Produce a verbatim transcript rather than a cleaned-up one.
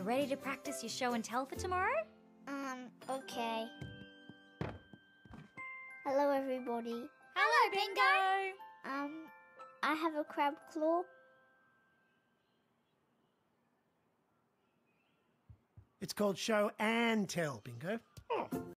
ready to practice your show and tell for tomorrow? Um, okay. Hello, everybody. Hello, Bingo! Um, I have a crab claw. It's called show and tell, Bingo.